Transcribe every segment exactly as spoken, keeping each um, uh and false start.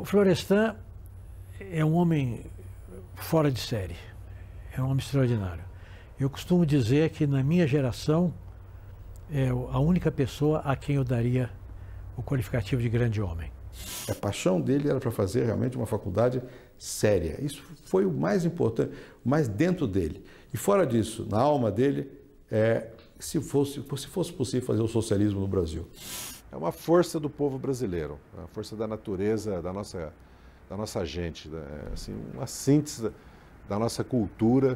O Florestan é um homem fora de série, é um homem extraordinário. Eu costumo dizer que na minha geração é a única pessoa a quem eu daria o qualificativo de grande homem. A paixão dele era para fazer realmente uma faculdade séria. Isso foi o mais importante, o mais dentro dele. E fora disso, na alma dele, é se fosse, se fosse possível fazer o socialismo no Brasil. É uma força do povo brasileiro, a força da natureza, da nossa, da nossa gente, assim, uma síntese da, da nossa cultura.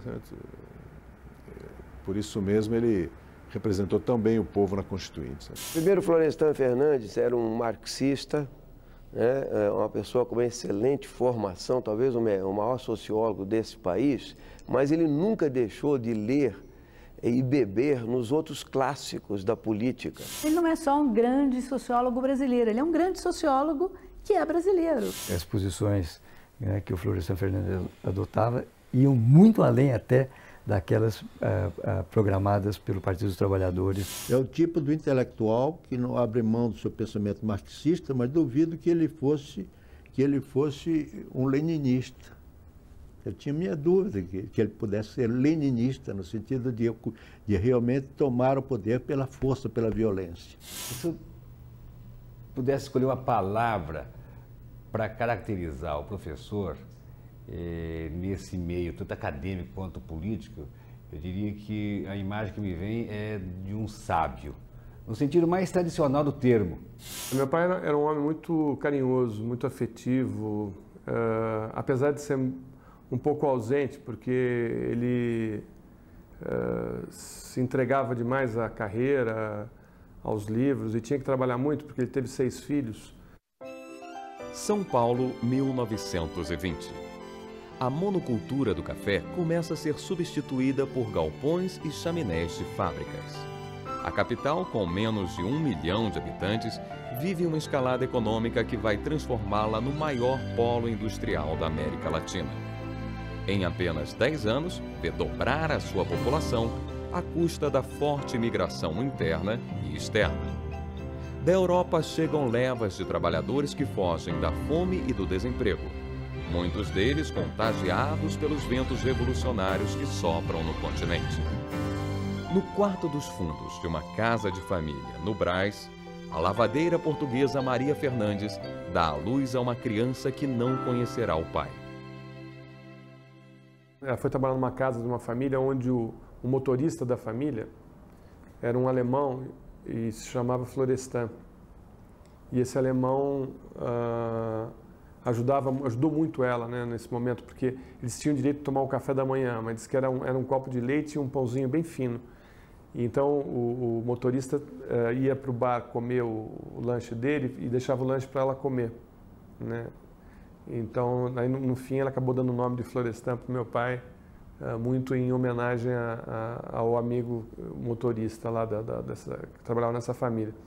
Por isso mesmo ele representou tão bem o povo na Constituinte. Primeiro, Florestan Fernandes era um marxista, né, uma pessoa com uma excelente formação, talvez o maior sociólogo desse país, mas ele nunca deixou de ler e beber nos outros clássicos da política. Ele não é só um grande sociólogo brasileiro, ele é um grande sociólogo que é brasileiro. As posições, né, que o Florestan Fernandes adotava iam muito além até daquelas uh, uh, programadas pelo Partido dos Trabalhadores. É o tipo do intelectual que não abre mão do seu pensamento marxista, mas duvido que ele fosse, que ele fosse um leninista. Eu tinha minha dúvida que, que ele pudesse ser leninista, no sentido de, de realmente tomar o poder pela força, pela violência. Se eu pudesse escolher uma palavra para caracterizar o professor eh, nesse meio, tanto acadêmico quanto político, eu diria que a imagem que me vem é de um sábio, no sentido mais tradicional do termo. Meu pai era, era um homem muito carinhoso, muito afetivo, uh, apesar de ser um pouco ausente, porque ele uh, se entregava demais à carreira, aos livros, e tinha que trabalhar muito, porque ele teve seis filhos. São Paulo, mil novecentos e vinte. A monocultura do café começa a ser substituída por galpões e chaminés de fábricas. A capital, com menos de um milhão de habitantes, vive uma escalada econômica que vai transformá-la no maior polo industrial da América Latina. Em apenas dez anos, vê dobrar a sua população à custa da forte migração interna e externa. Da Europa chegam levas de trabalhadores que fogem da fome e do desemprego, muitos deles contagiados pelos ventos revolucionários que sopram no continente. No quarto dos fundos de uma casa de família no Brás, a lavadeira portuguesa Maria Fernandes dá à luz a uma criança que não conhecerá o pai. Ela foi trabalhar numa casa de uma família onde o, o motorista da família era um alemão e se chamava Florestan. E esse alemão uh, ajudava, ajudou muito ela, né, nesse momento, porque eles tinham direito de tomar o café da manhã, mas disse que era um, era um copo de leite e um pãozinho bem fino. E então o, o motorista uh, ia para o bar comer o, o lanche dele e deixava o lanche para ela comer, né? Então, aí, no, no fim, ela acabou dando o nome de Florestan para o meu pai, uh, muito em homenagem a, a, ao amigo motorista lá da, da, dessa, que trabalhava nessa família.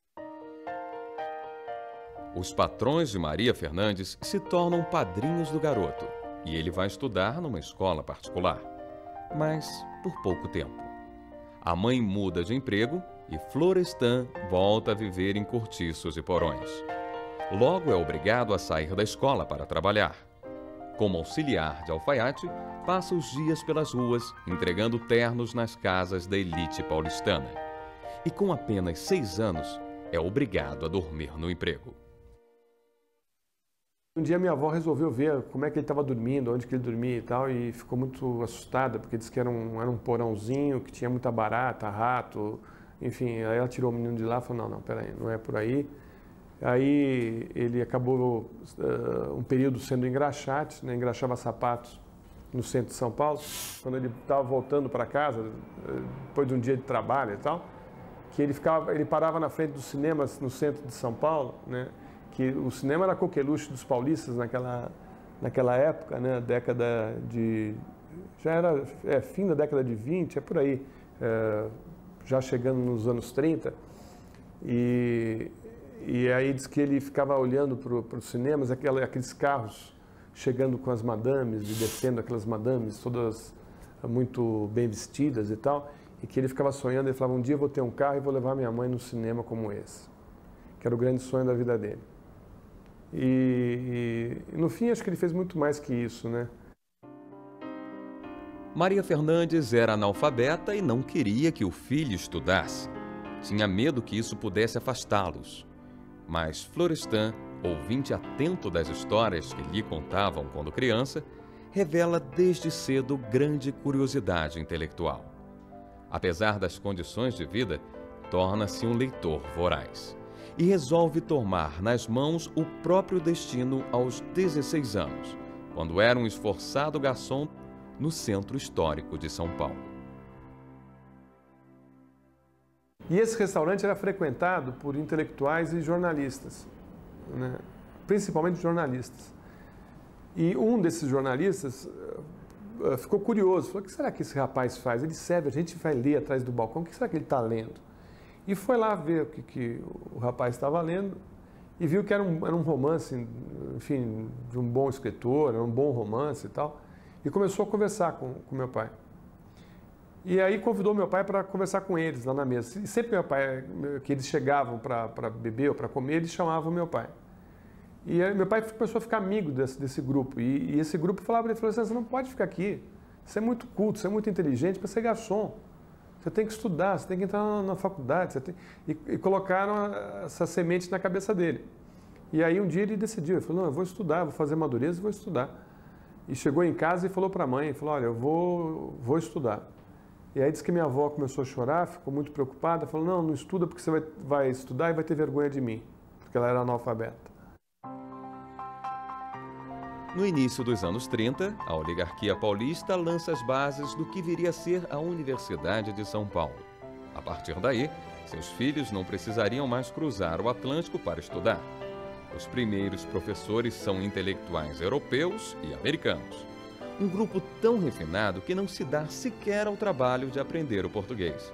Os patrões de Maria Fernandes se tornam padrinhos do garoto e ele vai estudar numa escola particular, mas por pouco tempo. A mãe muda de emprego e Florestan volta a viver em cortiços e porões. Logo é obrigado a sair da escola para trabalhar. Como auxiliar de alfaiate, passa os dias pelas ruas, entregando ternos nas casas da elite paulistana. E com apenas seis anos, é obrigado a dormir no emprego. Um dia minha avó resolveu ver como é que ele estava dormindo, onde que ele dormia e tal, e ficou muito assustada, porque disse que era um, era um porãozinho, que tinha muita barata, rato, enfim. Aí ela tirou o menino de lá e falou, não, não, peraí, não é por aí. Aí ele acabou uh, um período sendo engraxate, né, engraxava sapatos no centro de São Paulo. Quando ele estava voltando para casa, uh, depois de um dia de trabalho e tal, que ele, ficava, ele parava na frente dos cinemas no centro de São Paulo, né, que o cinema era a coqueluche dos paulistas naquela, naquela época, né, década de... já era é, fim da década de vinte, é por aí, é, já chegando nos anos trinta. E... E aí diz que ele ficava olhando para os cinemas, aquela, aqueles carros chegando com as madames e descendo aquelas madames, todas muito bem vestidas e tal, e que ele ficava sonhando, ele falava, um dia eu vou ter um carro e vou levar minha mãe no cinema como esse, que era o grande sonho da vida dele. E, e, no fim, acho que ele fez muito mais que isso, né? Maria Fernandes era analfabeta e não queria que o filho estudasse. Tinha medo que isso pudesse afastá-los. Mas Florestan, ouvinte atento das histórias que lhe contavam quando criança, revela desde cedo grande curiosidade intelectual. Apesar das condições de vida, torna-se um leitor voraz e resolve tomar nas mãos o próprio destino aos dezesseis anos, quando era um esforçado garçom no Centro Histórico de São Paulo. E esse restaurante era frequentado por intelectuais e jornalistas, né? Principalmente jornalistas. E um desses jornalistas uh, ficou curioso, falou: o que será que esse rapaz faz? Ele serve, a gente vai ler atrás do balcão, o que será que ele está lendo? E foi lá ver o que, que o rapaz estava lendo e viu que era um, era um romance, enfim, de um bom escritor, era um bom romance e tal, e começou a conversar com o meu pai. E aí convidou meu pai para conversar com eles lá na mesa. E sempre meu pai, que eles chegavam para beber ou para comer, eles chamavam meu pai. E aí, meu pai começou a ficar amigo desse, desse grupo. E, e esse grupo falava para ele, falou assim: você não pode ficar aqui, você é muito culto, você é muito inteligente para ser garçom. Você tem que estudar, você tem que entrar na, na faculdade. Você tem... e, e colocaram essa semente na cabeça dele. E aí um dia ele decidiu, ele falou: não, eu vou estudar, vou fazer madureza e vou estudar. E chegou em casa e falou para a mãe, falou: olha, eu vou, vou estudar. E aí disse que minha avó começou a chorar, ficou muito preocupada, falou: não, não estuda porque você vai, vai estudar e vai ter vergonha de mim, porque ela era analfabeta. No início dos anos trinta, a oligarquia paulista lança as bases do que viria a ser a Universidade de São Paulo. A partir daí, seus filhos não precisariam mais cruzar o Atlântico para estudar. Os primeiros professores são intelectuais europeus e americanos. Um grupo tão refinado que não se dá sequer ao trabalho de aprender o português.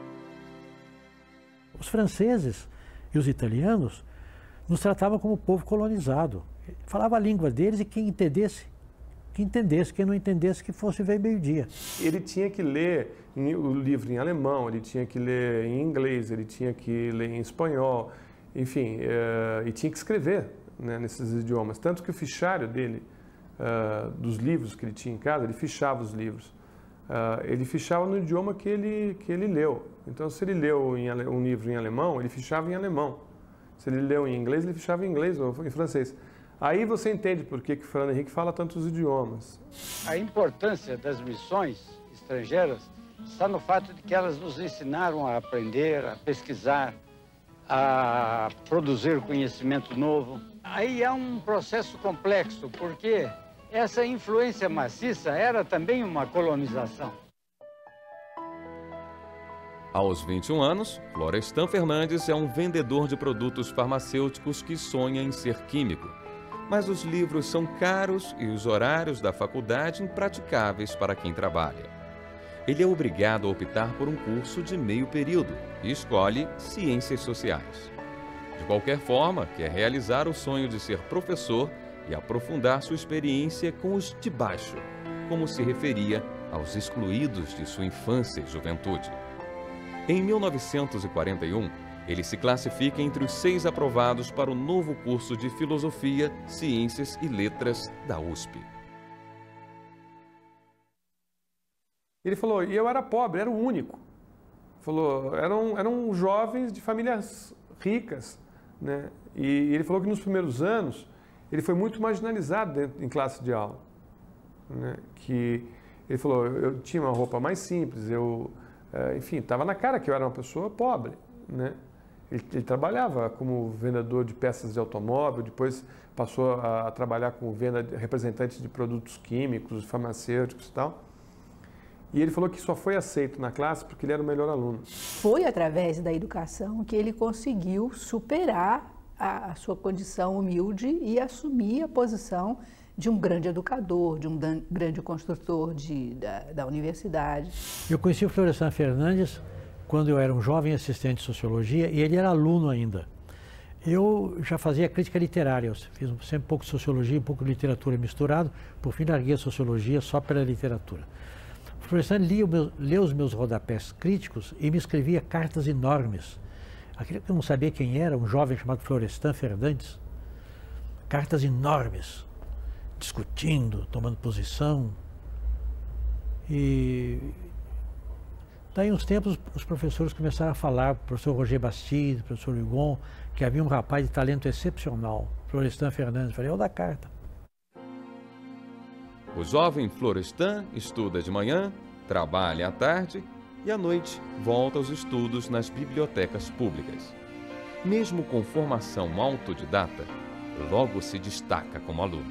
Os franceses e os italianos nos tratavam como povo colonizado. Falava a língua deles e quem entendesse, que entendesse, quem não entendesse, que fosse ver meio-dia. Ele tinha que ler o livro em alemão, ele tinha que ler em inglês, ele tinha que ler em espanhol, enfim, é, e tinha que escrever, né, nesses idiomas. Tanto que o fichário dele, Uh, dos livros que ele tinha em casa, ele fichava os livros. Uh, ele fichava no idioma que ele, que ele leu. Então, se ele leu em, um livro em alemão, ele fichava em alemão. Se ele leu em inglês, ele fichava em inglês ou em francês. Aí você entende por que que o Fernando Henrique fala tantos idiomas. A importância das missões estrangeiras está no fato de que elas nos ensinaram a aprender, a pesquisar, a produzir conhecimento novo. Aí é um processo complexo, porque essa influência maciça era também uma colonização. Aos vinte e um anos, Florestan Fernandes é um vendedor de produtos farmacêuticos que sonha em ser químico. Mas os livros são caros e os horários da faculdade impraticáveis para quem trabalha. Ele é obrigado a optar por um curso de meio período e escolhe Ciências Sociais. De qualquer forma, quer realizar o sonho de ser professor e aprofundar sua experiência com os de baixo, como se referia aos excluídos de sua infância e juventude. Em mil novecentos e quarenta e um, ele se classifica entre os seis aprovados para o novo curso de Filosofia, Ciências e Letras da U S P. Ele falou, e eu era pobre, era o único. Falou, eram, eram jovens de famílias ricas, né? E ele falou que nos primeiros anos ele foi muito marginalizado dentro, em classe de aula, né? Que ele falou, eu, eu tinha uma roupa mais simples, eu, enfim, estava na cara que eu era uma pessoa pobre, né? Ele, ele trabalhava como vendedor de peças de automóvel, depois passou a, a trabalhar como venda, representante de produtos químicos, farmacêuticos e tal. E ele falou que só foi aceito na classe porque ele era o melhor aluno. Foi através da educação que ele conseguiu superar a, a sua condição humilde e assumir a posição de um grande educador, de um dan, grande construtor de, da, da universidade. Eu conheci o Florestan Fernandes quando eu era um jovem assistente de sociologia e ele era aluno ainda. Eu já fazia crítica literária, eu fiz sempre um pouco de sociologia, um pouco de literatura misturado, por fim larguei a sociologia só pela literatura. O Florestan lia, lia os meus rodapés críticos e me escrevia cartas enormes. Aquele que eu não sabia quem era, um jovem chamado Florestan Fernandes. cartas enormes, discutindo, tomando posição. E daí uns tempos os professores começaram a falar, o professor Roger Bastide, o professor Hugon, que havia um rapaz de talento excepcional, Florestan Fernandes. Falei, eu da carta. O jovem Florestan estuda de manhã, trabalha à tarde e à noite volta aos estudos nas bibliotecas públicas. Mesmo com formação autodidata, logo se destaca como aluno.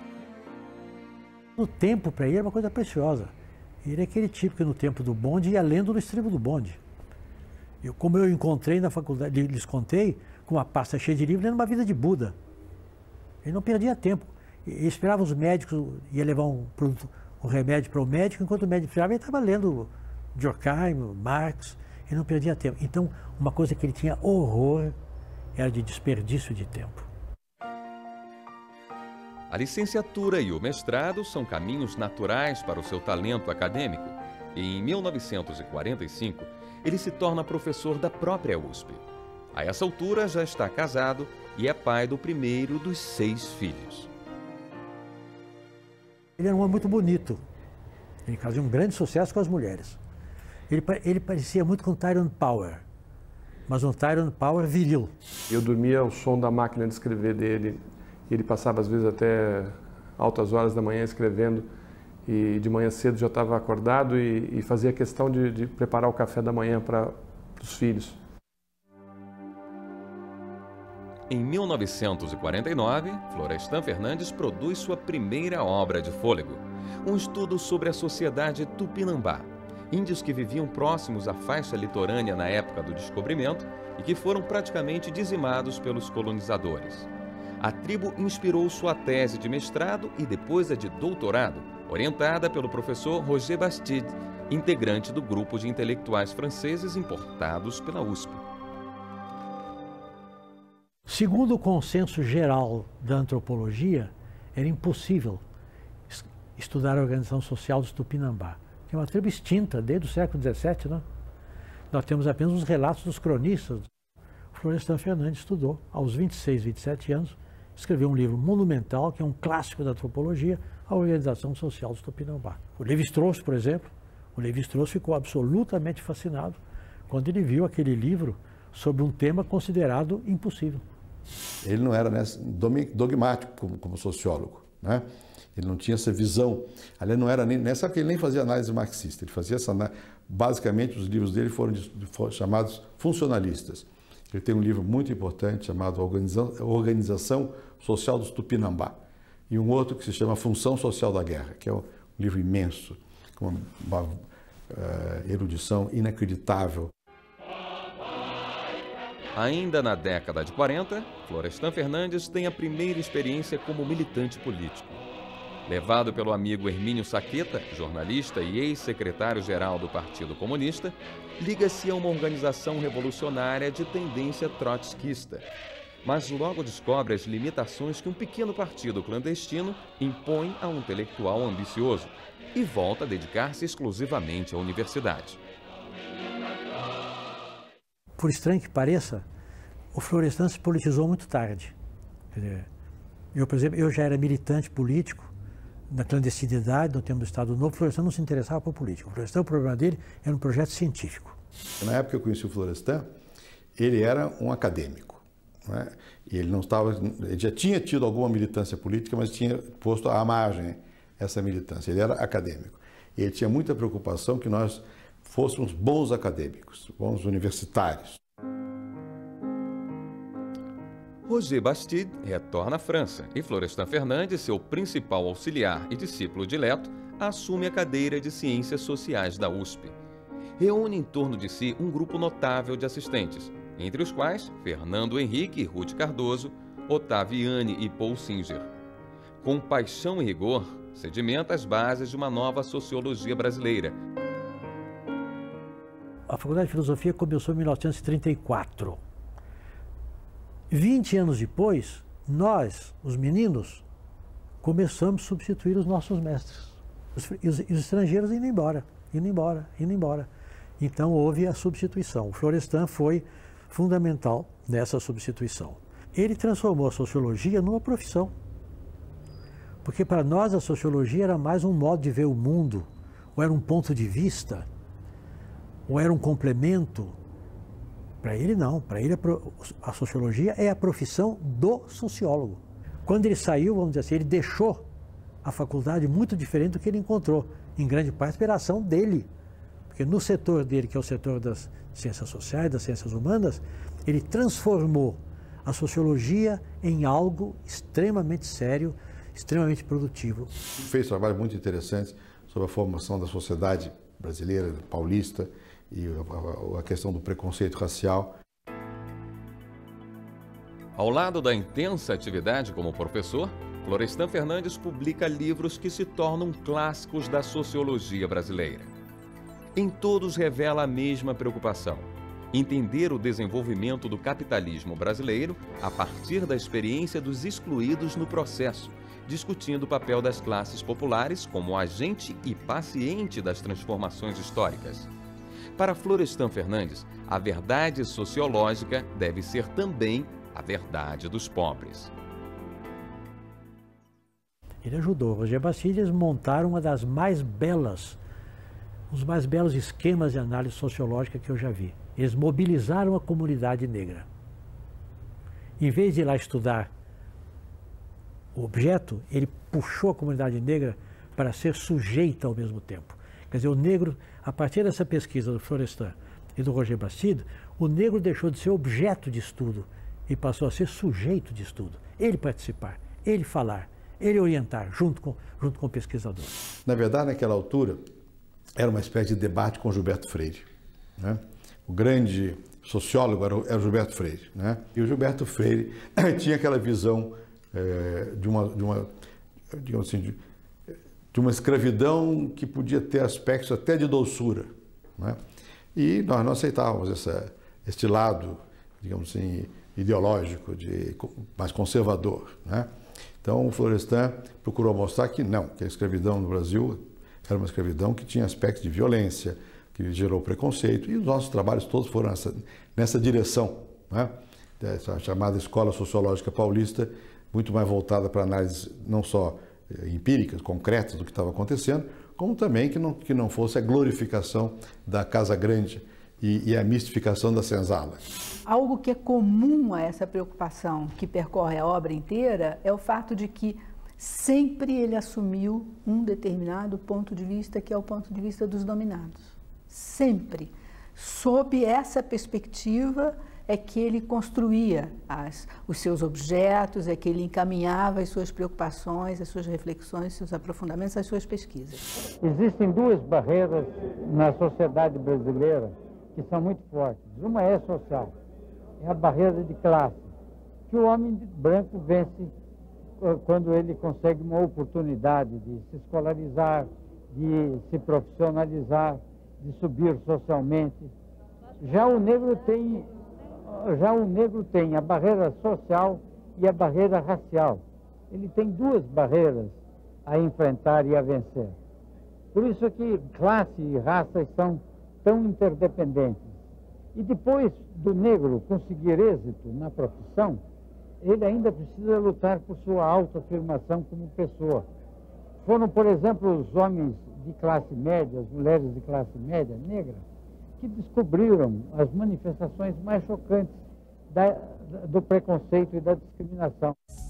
O tempo para ele é uma coisa preciosa. Ele é aquele tipo que no tempo do bonde ia lendo no estribo do bonde. Eu, como eu encontrei na faculdade, lhes contei, com uma pasta cheia de livros, lendo uma vida de Buda. Ele não perdia tempo. Ele esperava os médicos, ia levar um, produto, um remédio para o médico, enquanto o médico esperava, ele estava lendo Durkheim, Marx, ele não perdia tempo. Então, uma coisa que ele tinha horror era de desperdício de tempo. A licenciatura e o mestrado são caminhos naturais para o seu talento acadêmico. E em mil novecentos e quarenta e cinco, ele se torna professor da própria U S P. A essa altura já está casado e é pai do primeiro dos seis filhos. Ele era um homem muito bonito. Ele fazia um grande sucesso com as mulheres. Ele, ele parecia muito com Tyrone Power, mas um Tyrone Power viril. Eu dormia ao som da máquina de escrever dele. Ele passava às vezes até altas horas da manhã escrevendo e de manhã cedo já estava acordado e, e fazia questão de, de preparar o café da manhã para os filhos. Em mil novecentos e quarenta e nove, Florestan Fernandes produz sua primeira obra de fôlego, um estudo sobre a sociedade Tupinambá, índios que viviam próximos à faixa litorânea na época do descobrimento e que foram praticamente dizimados pelos colonizadores. A tribo inspirou sua tese de mestrado e depois a de doutorado, orientada pelo professor Roger Bastide, integrante do grupo de intelectuais franceses importados pela U S P. Segundo o consenso geral da antropologia, era impossível estudar a organização social dos Tupinambá, que é uma tribo extinta desde o século dezessete, né? Nós temos apenas os relatos dos cronistas. O Florestan Fernandes estudou, aos vinte e seis, vinte e sete anos, escreveu um livro monumental, que é um clássico da antropologia, a organização social dos Tupinambá. O Lévi-Strauss, por exemplo, o Lévi-Strauss ficou absolutamente fascinado quando ele viu aquele livro sobre um tema considerado impossível. Ele não era dogmático como, como sociólogo, né? Ele não tinha essa visão. Aliás, não era nem nessa que ele nem fazia análise marxista. Ele fazia essa basicamente os livros dele foram, foram chamados funcionalistas. Ele tem um livro muito importante chamado Organização Social dos Tupinambá e um outro que se chama Função Social da Guerra, que é um livro imenso, com uma, uma uh, erudição inacreditável. Ainda na década de quarenta, Florestan Fernandes tem a primeira experiência como militante político. Levado pelo amigo Hermínio Saqueta, jornalista e ex-secretário-geral do Partido Comunista, liga-se a uma organização revolucionária de tendência trotskista. Mas logo descobre as limitações que um pequeno partido clandestino impõe a um intelectual ambicioso e volta a dedicar-se exclusivamente à universidade. Por estranho que pareça, o Florestan se politizou muito tarde. Quer dizer, eu, por exemplo, eu já era militante político na clandestinidade, no tempo do Estado Novo. O Florestan não se interessava por política. O Florestan, o problema dele era um projeto científico. Na época que eu conheci o Florestan, ele era um acadêmico, né? E ele não estava, ele já tinha tido alguma militância política, mas tinha posto à margem essa militância. Ele era acadêmico. E ele tinha muita preocupação que nós fôssemos bons acadêmicos, bons universitários. Roger Bastide retorna à França e Florestan Fernandes, seu principal auxiliar e discípulo dileto, assume a cadeira de Ciências Sociais da U S P. Reúne em torno de si um grupo notável de assistentes, entre os quais Fernando Henrique e Ruth Cardoso, Ottaviani e Paul Singer. Com paixão e rigor, sedimenta as bases de uma nova sociologia brasileira. A Faculdade de Filosofia começou em mil novecentos e trinta e quatro. vinte anos depois, nós, os meninos, começamos a substituir os nossos mestres. Os, e os, e os estrangeiros indo embora, indo embora, indo embora. Então houve a substituição. O Florestan foi fundamental nessa substituição. ele transformou a sociologia numa profissão. Porque para nós a sociologia era mais um modo de ver o mundo, ou era um ponto de vista, ou era um complemento. Para ele não, para ele a sociologia é a profissão do sociólogo. Quando ele saiu, vamos dizer assim, ele deixou a faculdade muito diferente do que ele encontrou, em grande parte pela ação dele. Porque no setor dele, que é o setor das ciências sociais, das ciências humanas, ele transformou a sociologia em algo extremamente sério, extremamente produtivo. Fez trabalhos muito interessantes sobre a formação da sociedade brasileira, paulista, e a, a questão do preconceito racial. Ao lado da intensa atividade como professor, Florestan Fernandes publica livros que se tornam clássicos da sociologia brasileira. Em todos revela a mesma preocupação: entender o desenvolvimento do capitalismo brasileiro a partir da experiência dos excluídos no processo, discutindo o papel das classes populares como agente e paciente das transformações históricas. Para Florestan Fernandes, a verdade sociológica deve ser também a verdade dos pobres. Ele ajudou Roger Bastide a montar uma das mais belas, os mais belos esquemas de análise sociológica que eu já vi. Eles mobilizaram a comunidade negra. Em vez de ir lá estudar o objeto, ele puxou a comunidade negra para ser sujeita ao mesmo tempo. Quer dizer, o negro, a partir dessa pesquisa do Florestan e do Roger Bastide, o negro deixou de ser objeto de estudo e passou a ser sujeito de estudo. Ele participar, ele falar, ele orientar, junto com, junto com o pesquisador. Na verdade, naquela altura, era uma espécie de debate com Gilberto Freire, né? O grande sociólogo era o, era o Gilberto Freire, né? E o Gilberto Freire tinha aquela visão é, de uma, de uma, digamos assim, de, de uma escravidão que podia ter aspectos até de doçura, né? E nós não aceitávamos essa, este lado, digamos assim, ideológico, de, mais conservador, né? Então o Florestan procurou mostrar que não, que a escravidão no Brasil era uma escravidão que tinha aspectos de violência, que gerou preconceito, e os nossos trabalhos todos foram nessa, nessa direção, né? Essa chamada Escola Sociológica Paulista, muito mais voltada para análises não só empíricas, concretas do que estava acontecendo, como também que não, que não fosse a glorificação da Casa Grande e, e a mistificação da senzala. Algo que é comum a essa preocupação que percorre a obra inteira é o fato de que sempre ele assumiu um determinado ponto de vista, que é o ponto de vista dos dominados. Sempre. Sob essa perspectiva é que ele construía as, os seus objetos, é que ele encaminhava as suas preocupações, as suas reflexões, seus aprofundamentos, as suas pesquisas. Existem duas barreiras na sociedade brasileira que são muito fortes. Uma é social, é a barreira de classe, que o homem branco vence quando ele consegue uma oportunidade de se escolarizar, de se profissionalizar, de subir socialmente. Já o negro tem, já o negro tem a barreira social e a barreira racial. Ele tem duas barreiras a enfrentar e a vencer. Por isso que classe e raça são tão interdependentes. E depois do negro conseguir êxito na profissão, ele ainda precisa lutar por sua autoafirmação como pessoa. Foram, por exemplo, os homens de classe média, as mulheres de classe média negra, que descobriram as manifestações mais chocantes da, do preconceito e da discriminação.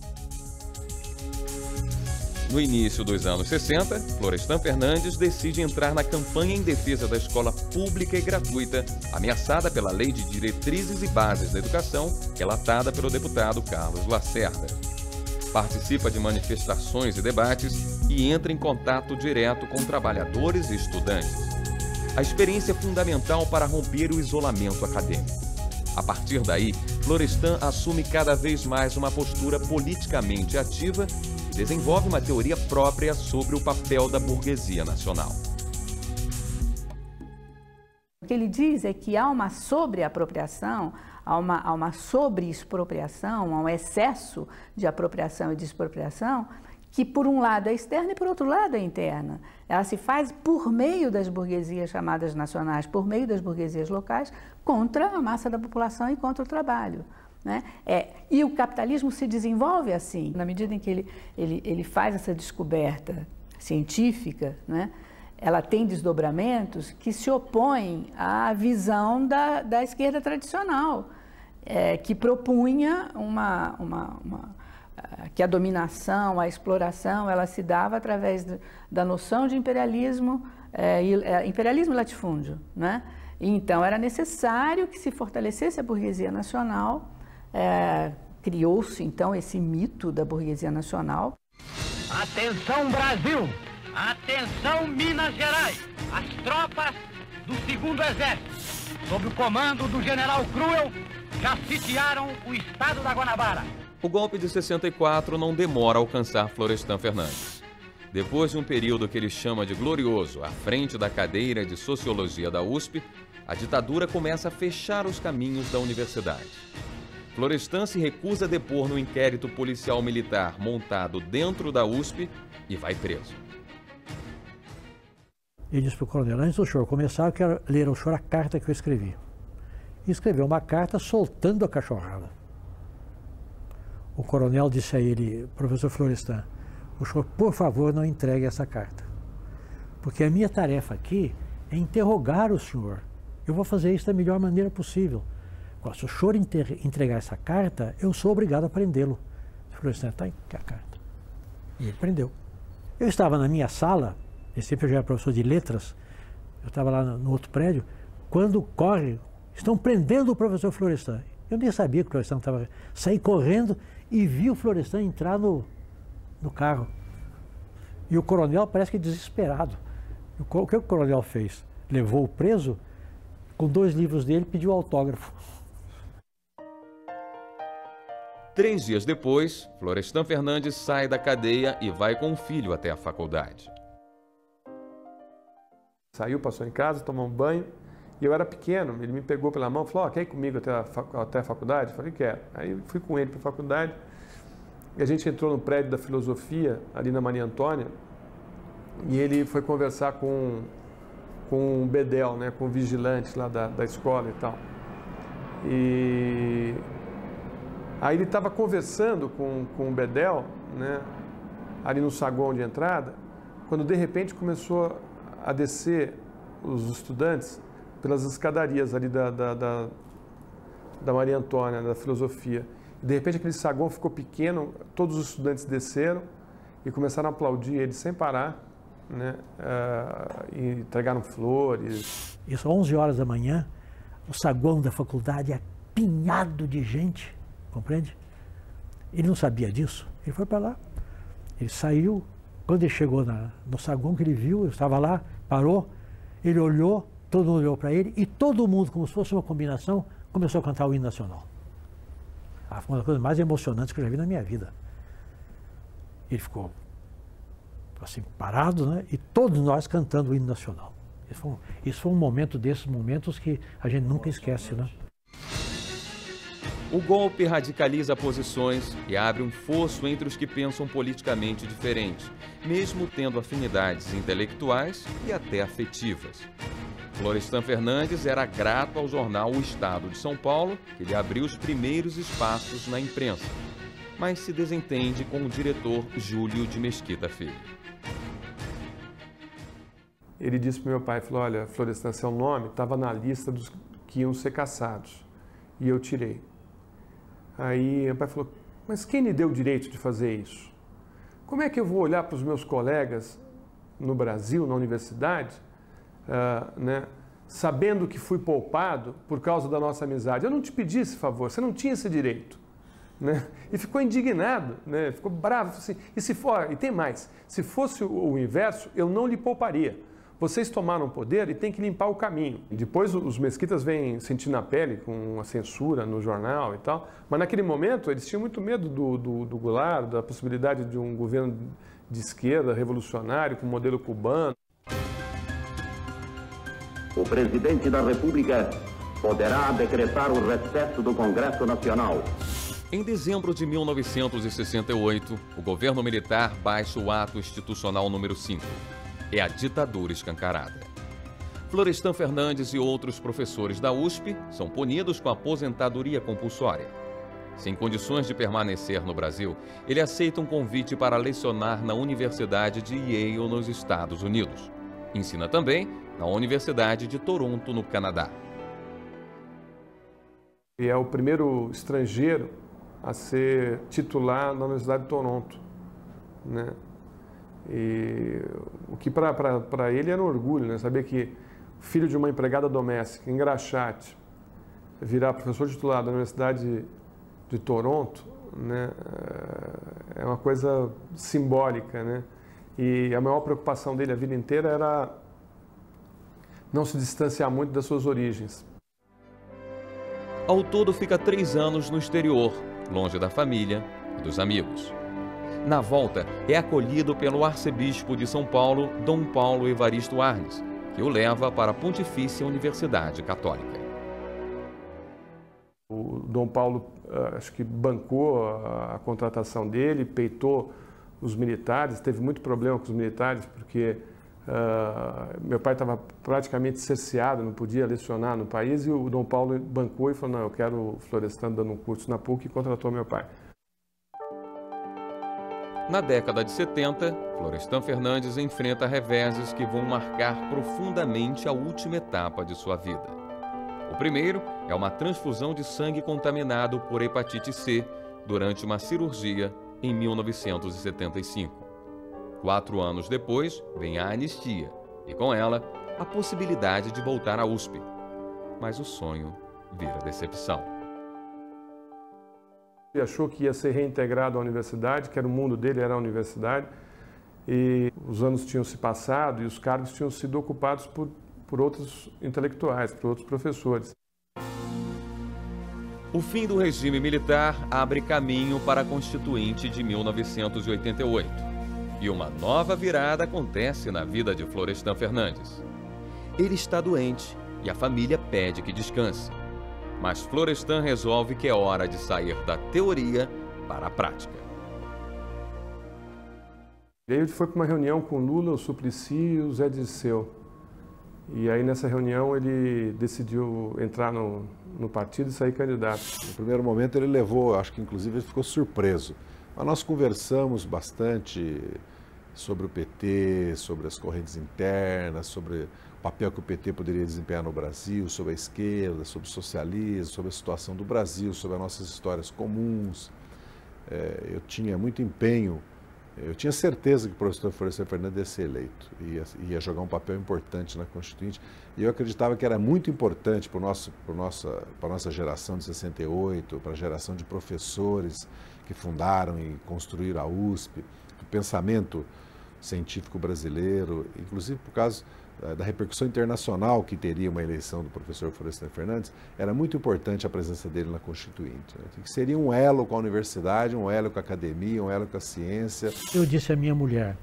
No início dos anos sessenta, Florestan Fernandes decide entrar na campanha em defesa da escola pública e gratuita, ameaçada pela Lei de Diretrizes e Bases da Educação, relatada pelo deputado Carlos Lacerda. Participa de manifestações e debates e entra em contato direto com trabalhadores e estudantes. A experiência é fundamental para romper o isolamento acadêmico. A partir daí, Florestan assume cada vez mais uma postura politicamente ativa e desenvolve uma teoria própria sobre o papel da burguesia nacional. O que ele diz é que há uma sobreapropriação, há uma, há uma sobreexpropriação, há um excesso de apropriação e de expropriação, que por um lado é externa e por outro lado é interna. Ela se faz por meio das burguesias chamadas nacionais, por meio das burguesias locais, contra a massa da população e contra o trabalho. Né? É, e o capitalismo se desenvolve assim, na medida em que ele, ele, ele faz essa descoberta científica, né? Ela tem desdobramentos que se opõem à visão da, da esquerda tradicional, é, que propunha uma, uma, uma, que a dominação, a exploração, ela se dava através de, da noção de imperialismo, é, é, imperialismo e latifúndio, né? Então era necessário que se fortalecesse a burguesia nacional. É, criou-se então esse mito da burguesia nacional. Atenção Brasil! Atenção Minas Gerais! As tropas do segundo Exército, sob o comando do general Cruel, já sitiaram o estado da Guanabara. O golpe de sessenta e quatro não demora a alcançar Florestan Fernandes. Depois de um período que ele chama de glorioso à frente da cadeira de Sociologia da U S P, a ditadura começa a fechar os caminhos da universidade. Florestan se recusa a depor no inquérito policial militar montado dentro da U S P e vai preso. Ele disse para o coronel: antes do senhor começar, eu quero ler ao senhor a carta que eu escrevi. E escreveu uma carta soltando a cachorrada. O coronel disse a ele: professor Florestan, o senhor, por favor, não entregue essa carta. Porque a minha tarefa aqui é interrogar o senhor. Eu vou fazer isso da melhor maneira possível. Se o senhor entregar essa carta, eu sou obrigado a prendê-lo. O Florestan, está aqui a carta. E ele prendeu. Eu estava na minha sala, e sempre eu já era professor de letras, eu estava lá no outro prédio, quando corre, estão prendendo o professor Florestan. Eu nem sabia que o Florestan estava... Saí correndo e vi o Florestan entrar no, no carro. E o coronel parece que desesperado. O que o coronel fez? Levou o preso, com dois livros dele, pediu autógrafo. Três dias depois, Florestan Fernandes sai da cadeia e vai com o filho até a faculdade. Saiu, passou em casa, tomou um banho, e eu era pequeno, ele me pegou pela mão e falou: oh, quer ir comigo até a, até a faculdade? Eu falei: quero. Aí eu fui com ele para a faculdade, e a gente entrou no prédio da filosofia, ali na Maria Antônia, e ele foi conversar com, com o Bedel, né, com o vigilante lá da, da escola e tal. E aí ele estava conversando com, com o Bedel, né, ali no saguão de entrada, quando de repente começou a descer os estudantes pelas escadarias ali da, da, da, da Maria Antônia, da filosofia. E de repente aquele saguão ficou pequeno, todos os estudantes desceram e começaram a aplaudir ele sem parar, né, uh, e entregaram flores. Isso, onze horas da manhã, o saguão da faculdade apinhado de gente, compreende? Ele não sabia disso, ele foi para lá, ele saiu, quando ele chegou na, no saguão que ele viu, eu estava lá, parou, ele olhou, todo mundo olhou para ele e todo mundo, como se fosse uma combinação, começou a cantar o hino nacional. Ah, foi uma das coisas mais emocionantes que eu já vi na minha vida. Ele ficou assim, parado, né? E todos nós cantando o hino nacional. Isso foi, um, isso foi um momento desses momentos que a gente nunca esquece, né? O golpe radicaliza posições e abre um fosso entre os que pensam politicamente diferente, mesmo tendo afinidades intelectuais e até afetivas. Florestan Fernandes era grato ao jornal O Estado de São Paulo, que lhe abriu os primeiros espaços na imprensa, mas se desentende com o diretor Júlio de Mesquita Filho. Ele disse para o meu pai, falou: olha, Florestan, seu nome estava na lista dos que iam ser caçados, e eu tirei. Aí meu pai falou: mas quem lhe deu o direito de fazer isso? Como é que eu vou olhar para os meus colegas no Brasil, na universidade, uh, né, sabendo que fui poupado por causa da nossa amizade? Eu não te pedi esse favor, você não tinha esse direito. Né? E ficou indignado, né? Ficou bravo. Assim, e se for, e tem mais, se fosse o, o inverso, eu não lhe pouparia. Vocês tomaram o poder e tem que limpar o caminho. Depois os mesquitas vêm sentindo na pele com a censura no jornal e tal, mas naquele momento eles tinham muito medo do, do, do Goulart, da possibilidade de um governo de esquerda revolucionário com modelo cubano. O presidente da República poderá decretar o recesso do Congresso Nacional. Em dezembro de mil novecentos e sessenta e oito, o governo militar baixa o ato institucional número cinco. É a ditadura escancarada. Florestan Fernandes e outros professores da U S P são punidos com aposentadoria compulsória. Sem condições de permanecer no Brasil, ele aceita um convite para lecionar na Universidade de Yale, nos Estados Unidos. Ensina também na Universidade de Toronto, no Canadá. E é o primeiro estrangeiro a ser titular na Universidade de Toronto, né? E o que para ele era um orgulho, né? Saber que filho de uma empregada doméstica, engraxate, virar professor titular da Universidade de Toronto, né? É uma coisa simbólica, né? E a maior preocupação dele a vida inteira era não se distanciar muito das suas origens. Ao todo, fica três anos no exterior, longe da família e dos amigos. Na volta, é acolhido pelo arcebispo de São Paulo, Dom Paulo Evaristo Arnes, que o leva para a Pontifícia Universidade Católica. O Dom Paulo, acho que bancou a, a contratação dele, peitou os militares, teve muito problema com os militares, porque uh, meu pai estava praticamente cerceado, não podia lecionar no país, e o Dom Paulo bancou e falou, não, eu quero o Florestan dando um curso na P U C, e contratou meu pai. Na década de setenta, Florestan Fernandes enfrenta reveses que vão marcar profundamente a última etapa de sua vida. O primeiro é uma transfusão de sangue contaminado por hepatite C durante uma cirurgia em mil novecentos e setenta e cinco. Quatro anos depois, vem a anistia e, com ela, a possibilidade de voltar à U S P. Mas o sonho vira decepção. Ele achou que ia ser reintegrado à universidade, que era o mundo dele, era a universidade, e os anos tinham se passado e os cargos tinham sido ocupados por, por outros intelectuais, por outros professores. O fim do regime militar abre caminho para a Constituinte de mil novecentos e oitenta e oito. E uma nova virada acontece na vida de Florestan Fernandes. Ele está doente e a família pede que descanse. Mas Florestan resolve que é hora de sair da teoria para a prática. Ele foi para uma reunião com Lula, o Suplicy e o Zé Dirceu. E aí nessa reunião ele decidiu entrar no, no partido e sair candidato. No primeiro momento ele levou, acho que inclusive ele ficou surpreso. Mas nós conversamos bastante sobre o P T, sobre as correntes internas, sobre o papel que o P T poderia desempenhar no Brasil, sobre a esquerda, sobre o socialismo, sobre a situação do Brasil, sobre as nossas histórias comuns. É, eu tinha muito empenho, eu tinha certeza que o professor Florestan Fernandes ia ser eleito, ia, ia jogar um papel importante na Constituinte, e eu acreditava que era muito importante para nosso, para nossa, para a nossa geração de sessenta e oito, para a geração de professores que fundaram e construíram a U S P, o pensamento científico brasileiro, inclusive por causa da repercussão internacional que teria uma eleição do professor Florestan Fernandes, era muito importante a presença dele na Constituinte, né? Que seria um elo com a universidade, um elo com a academia, um elo com a ciência. Eu disse à minha mulher,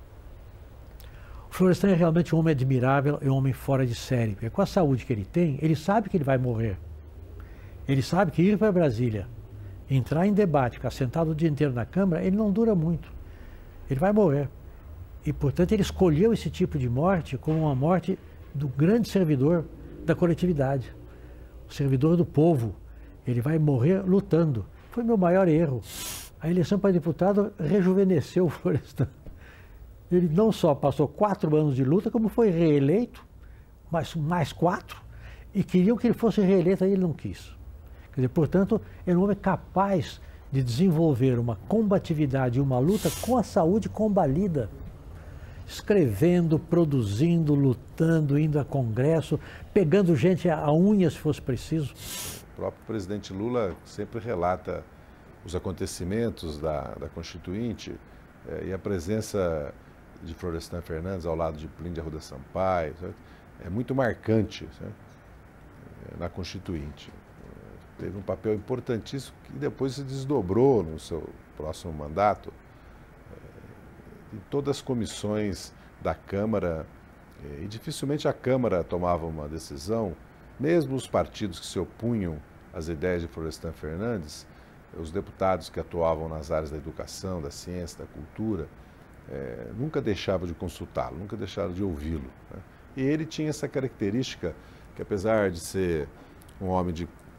o Florestan é realmente um homem admirável e um homem fora de série, porque com a saúde que ele tem, ele sabe que ele vai morrer. Ele sabe que ir para Brasília, entrar em debate, ficar sentado o dia inteiro na Câmara, ele não dura muito. Ele vai morrer. E, portanto, ele escolheu esse tipo de morte como uma morte do grande servidor da coletividade, o servidor do povo. Ele vai morrer lutando. Foi meu maior erro. A eleição para deputado rejuvenesceu o Florestan. Ele não só passou quatro anos de luta, como foi reeleito, mais, mais quatro, e queriam que ele fosse reeleito, aí ele não quis. Quer dizer, portanto, é um homem capaz de desenvolver uma combatividade e uma luta com a saúde combalida. Escrevendo, produzindo, lutando, indo a congresso, pegando gente a unha se fosse preciso. O próprio presidente Lula sempre relata os acontecimentos da, da Constituinte eh, e a presença de Florestan Fernandes ao lado de Plínio de Arruda Sampaio, sabe? É muito marcante, sabe? Na Constituinte. Teve um papel importantíssimo que depois se desdobrou no seu próximo mandato. Em todas as comissões da Câmara, e dificilmente a Câmara tomava uma decisão, mesmo os partidos que se opunham às ideias de Florestan Fernandes, os deputados que atuavam nas áreas da educação, da ciência, da cultura, é, nunca deixavam de consultá-lo, nunca deixaram de ouvi-lo, né? E ele tinha essa característica que, apesar de ser um homem de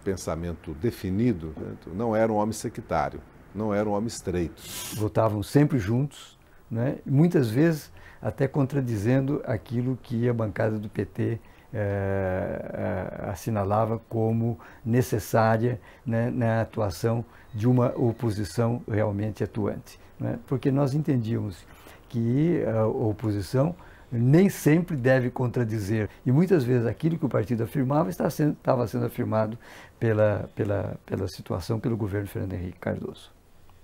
pensamento definido, né? Não era um homem sectário, não era um homem estreito. Votavam sempre juntos, né? Muitas vezes até contradizendo aquilo que a bancada do P T eh, eh, assinalava como necessária, né, na atuação de uma oposição realmente atuante, né? Porque nós entendíamos que a oposição nem sempre deve contradizer, e muitas vezes aquilo que o partido afirmava estava sendo, estava sendo afirmado pela, pela, pela situação, pelo governo Fernando Henrique Cardoso.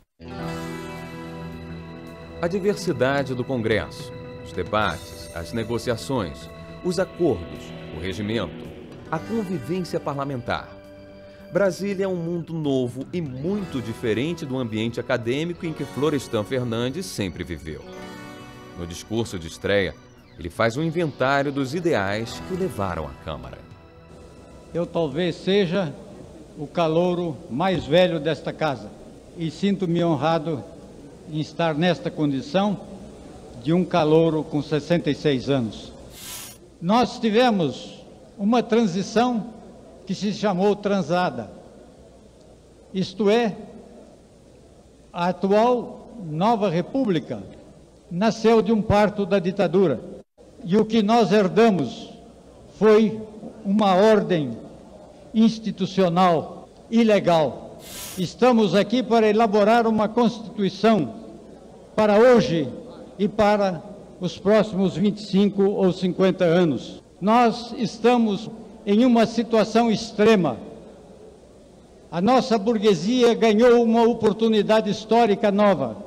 A diversidade do Congresso, os debates, as negociações, os acordos, o regimento, a convivência parlamentar. Brasília é um mundo novo e muito diferente do ambiente acadêmico em que Florestan Fernandes sempre viveu. No discurso de estreia, ele faz um inventário dos ideais que o levaram à Câmara. Eu talvez seja o calouro mais velho desta casa e sinto-me honrado em estar nesta condição de um calouro com sessenta e seis anos. Nós tivemos uma transição que se chamou transada, isto é, a atual nova república nasceu de um parto da ditadura e o que nós herdamos foi uma ordem institucional ilegal. Estamos aqui para elaborar uma Constituição para hoje e para os próximos vinte e cinco ou cinquenta anos. Nós estamos em uma situação extrema. A nossa burguesia ganhou uma oportunidade histórica nova.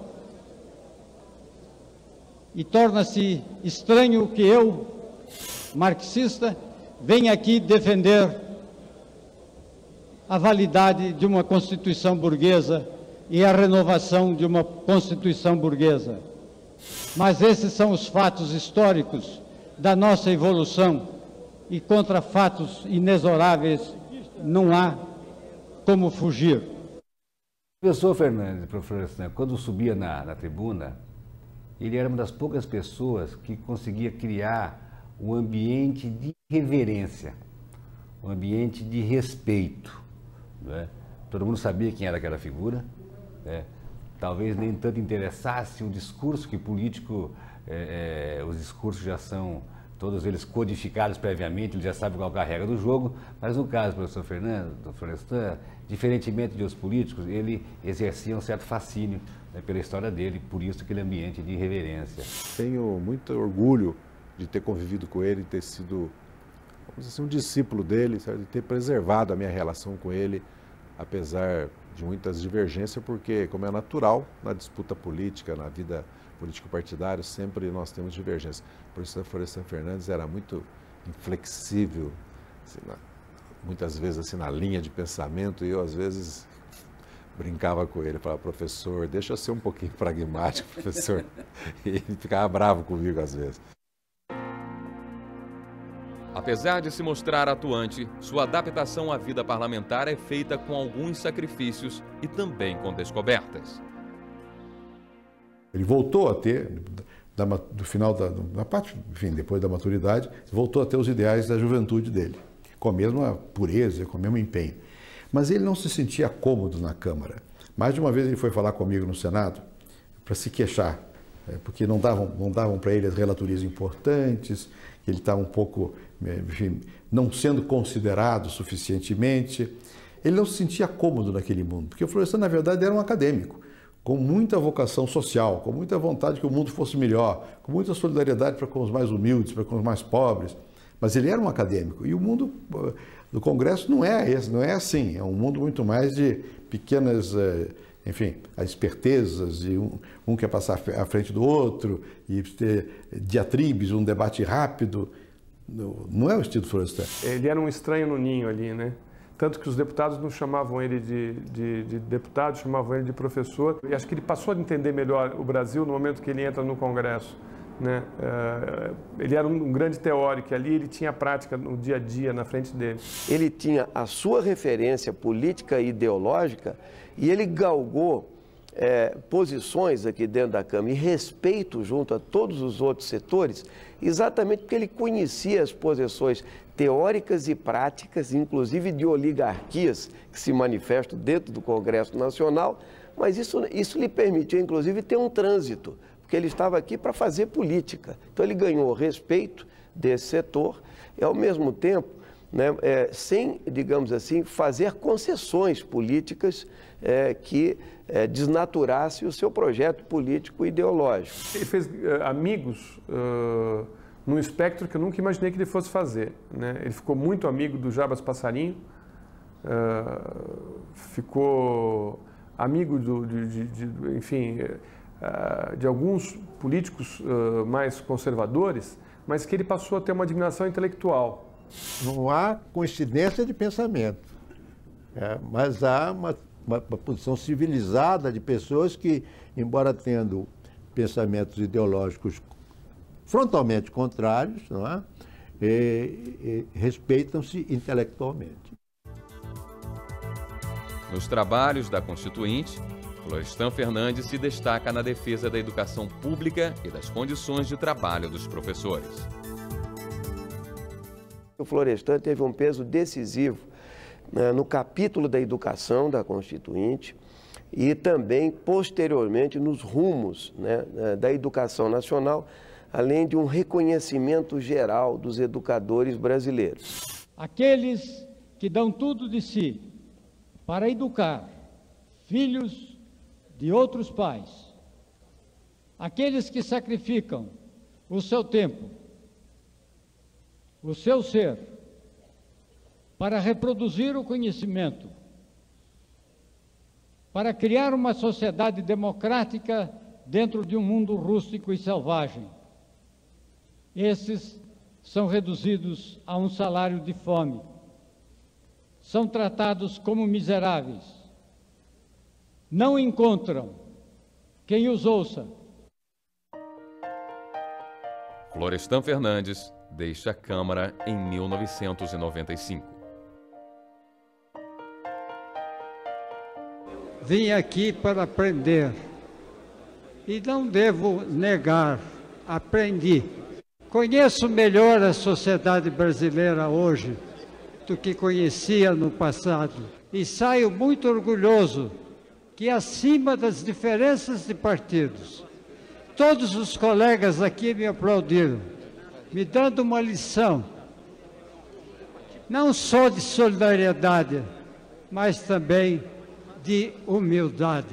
E torna-se estranho que eu, marxista, venha aqui defender a validade de uma Constituição burguesa e a renovação de uma Constituição burguesa. Mas esses são os fatos históricos da nossa evolução e contra fatos inexoráveis não há como fugir. O professor Fernandes, professor, quando subia na, na tribuna, ele era uma das poucas pessoas que conseguia criar um ambiente de reverência, um ambiente de respeito, né? Todo mundo sabia quem era aquela figura, né? Talvez nem tanto interessasse o discurso, que político, é, é, os discursos já são, todos eles codificados previamente, ele já sabe qual é a regra do jogo, mas no caso do professor Fernando, do Florestan, diferentemente de outros políticos, ele exercia um certo fascínio, né, pela história dele, por isso aquele ambiente de reverência. Tenho muito orgulho de ter convivido com ele, de ter sido, vamos dizer assim, um discípulo dele, certo? De ter preservado a minha relação com ele, apesar de muitas divergências, porque, como é natural, na disputa política, na vida político-partidária, sempre nós temos divergências. O professor Florestan Fernandes era muito inflexível, assim, na, muitas vezes assim, na linha de pensamento, e eu, às vezes, brincava com ele, falava, professor, deixa eu ser um pouquinho pragmático, professor. E ele ficava bravo comigo, às vezes. Apesar de se mostrar atuante, sua adaptação à vida parlamentar é feita com alguns sacrifícios e também com descobertas. Ele voltou a ter, da, do final da, da parte, enfim, depois da maturidade, voltou a ter os ideais da juventude dele, com a mesma pureza, com o mesmo empenho. Mas ele não se sentia cômodo na Câmara. Mais de uma vez ele foi falar comigo no Senado para se queixar, porque não davam, não davam para ele as relatorias importantes, ele estava um pouco, enfim, não sendo considerado suficientemente. Ele não se sentia cômodo naquele mundo, porque o Florestan, na verdade, era um acadêmico, com muita vocação social, com muita vontade que o mundo fosse melhor, com muita solidariedade para com os mais humildes, para com os mais pobres. Mas ele era um acadêmico, e o mundo do Congresso não é esse, não é assim. É um mundo muito mais de pequenas, enfim, as espertezas, e um, um quer passar à frente do outro, e ter diatribes, um debate rápido. Não é o estilo Florestan. Ele era um estranho no ninho ali, né? Tanto que os deputados não chamavam ele de, de, de deputado, chamavam ele de professor. E acho que ele passou a entender melhor o Brasil no momento que ele entra no Congresso, né? Ele era um grande teórico, ali ele tinha a prática no dia a dia na frente dele. Ele tinha a sua referência política e ideológica e ele galgou é, posições aqui dentro da Câmara e respeito junto a todos os outros setores, exatamente porque ele conhecia as posições teóricas e práticas, inclusive de oligarquias que se manifestam dentro do Congresso Nacional, mas isso, isso lhe permitiu, inclusive, ter um trânsito, porque ele estava aqui para fazer política. Então, ele ganhou o respeito desse setor e, ao mesmo tempo, né, é, sem, digamos assim, fazer concessões políticas é, que é, desnaturasse o seu projeto político ideológico. Ele fez uh, amigos uh, num espectro que eu nunca imaginei que ele fosse fazer, né? Ele ficou muito amigo do Jabas Passarinho, uh, ficou amigo do, de, de, de, enfim, uh, de alguns políticos uh, mais conservadores, mas que ele passou a ter uma admiração intelectual. Não há coincidência de pensamento, é, mas há uma, uma, uma posição civilizada de pessoas que, embora tendo pensamentos ideológicos frontalmente contrários, não é? E, e, respeitam-se intelectualmente. Nos trabalhos da Constituinte, Florestan Fernandes se destaca na defesa da educação pública e das condições de trabalho dos professores. O Florestan teve um peso decisivo, né, no capítulo da educação da Constituinte e também, posteriormente, nos rumos, né, da educação nacional, além de um reconhecimento geral dos educadores brasileiros. Aqueles que dão tudo de si para educar filhos de outros pais, aqueles que sacrificam o seu tempo, o seu ser, para reproduzir o conhecimento, para criar uma sociedade democrática dentro de um mundo rústico e selvagem. Esses são reduzidos a um salário de fome, são tratados como miseráveis, não encontram quem os ouça. Florestan Fernandes deixa a Câmara em mil novecentos e noventa e cinco. Vim aqui para aprender e não devo negar, aprendi. Conheço melhor a sociedade brasileira hoje do que conhecia no passado e saio muito orgulhoso que, acima das diferenças de partidos, todos os colegas aqui me aplaudiram, me dando uma lição, não só de solidariedade, mas também de humildade.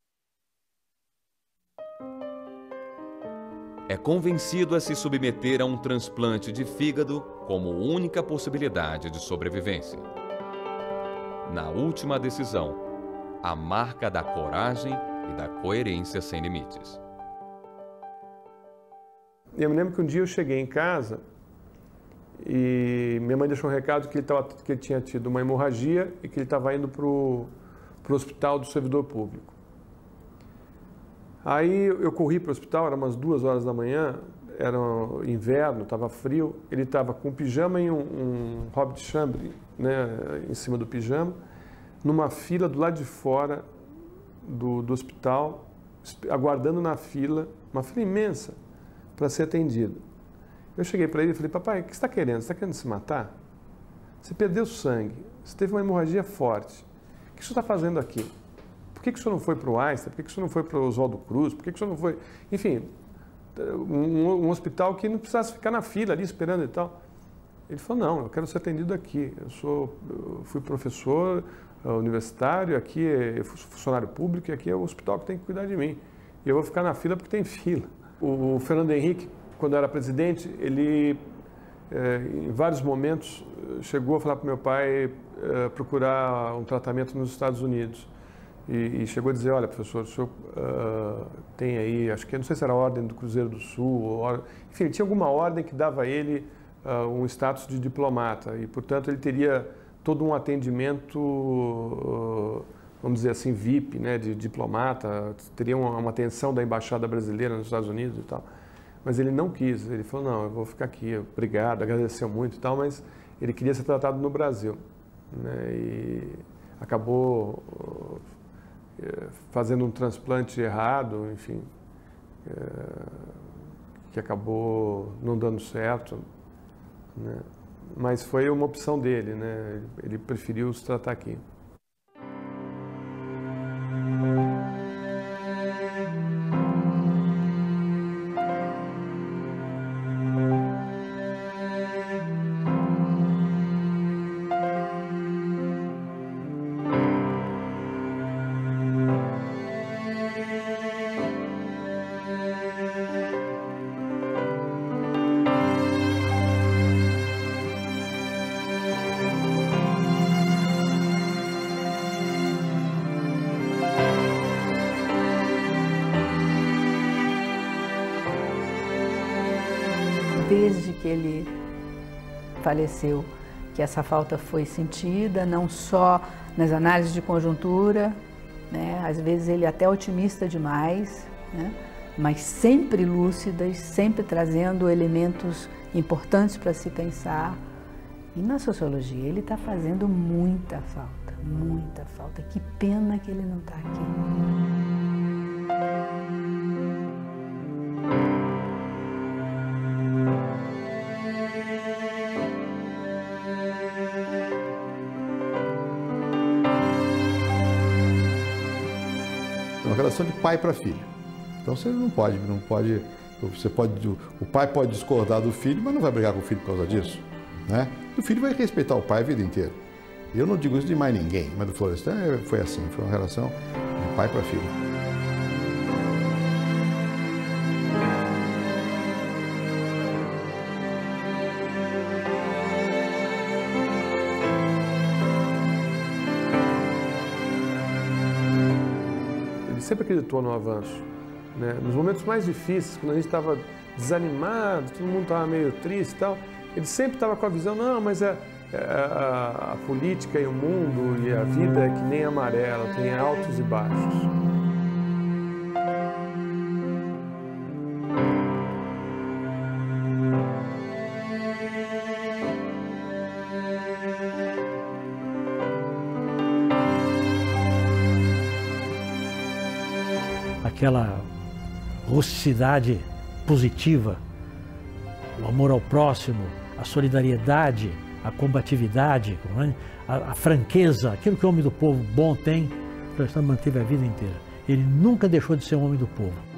É convencido a se submeter a um transplante de fígado como única possibilidade de sobrevivência. Na última decisão, a marca da coragem e da coerência sem limites. Eu me lembro que um dia eu cheguei em casa e minha mãe deixou um recado que ele, tava, que ele tinha tido uma hemorragia e que ele estava indo para o hospital do servidor público. Aí eu corri para o hospital, era umas duas horas da manhã, era inverno, estava frio, ele estava com um pijama e um, um robe de chambre, né, em cima do pijama, numa fila do lado de fora do, do hospital, aguardando na fila, uma fila imensa, para ser atendido. Eu cheguei para ele e falei: papai, o que você está querendo? Você está querendo se matar? Você perdeu sangue, você teve uma hemorragia forte. O que o senhor está fazendo aqui? Por que, que o senhor não foi para o Einstein? Por que, que o senhor não foi para o Oswaldo Cruz? Por que, que o senhor não foi... Enfim, um, um hospital que não precisasse ficar na fila ali esperando e tal. Ele falou: não, eu quero ser atendido aqui. Eu, sou, eu fui professor universitário, aqui eu fui funcionário público e aqui é o hospital que tem que cuidar de mim. E eu vou ficar na fila porque tem fila. O Fernando Henrique, quando era presidente, ele, eh, em vários momentos, chegou a falar para o meu pai eh, procurar um tratamento nos Estados Unidos. E, e chegou a dizer: olha, professor, o senhor uh, tem aí, acho que não sei se era a Ordem do Cruzeiro do Sul, ou, enfim, tinha alguma ordem que dava a ele uh, um status de diplomata e, portanto, ele teria todo um atendimento, uh, vamos dizer assim, V I P, né, de diplomata, teria uma, uma atenção da Embaixada Brasileira nos Estados Unidos e tal. Mas ele não quis, ele falou: não, eu vou ficar aqui, obrigado, agradeceu muito e tal, mas ele queria ser tratado no Brasil, né, e acabou... Uh, fazendo um transplante errado, enfim, que acabou não dando certo, né? Mas foi uma opção dele, né? Ele preferiu se tratar aqui. Desde que ele faleceu, que essa falta foi sentida, não só nas análises de conjuntura, né? Às vezes ele é até otimista demais, né? Mas sempre lúcidas, sempre trazendo elementos importantes para se pensar. E na sociologia ele está fazendo muita falta, muita falta. Que pena que ele não está aqui. É uma relação de pai para filho. Então você não pode, não pode, você pode, o pai pode discordar do filho, mas não vai brigar com o filho por causa disso, né? O filho vai respeitar o pai a vida inteira. Eu não digo isso de mais ninguém, mas do Florestan foi assim, foi uma relação de pai para filho. Sempre acreditou no avanço, né? Nos momentos mais difíceis, quando a gente estava desanimado, todo mundo estava meio triste e tal, ele sempre estava com a visão, não, mas a, a, a política e o mundo e a vida é que nem amarela, tem altos e baixos. Aquela rusticidade positiva, o amor ao próximo, a solidariedade, a combatividade, a, a franqueza, aquilo que o homem do povo bom tem, o Florestan manteve a vida inteira. Ele nunca deixou de ser um homem do povo.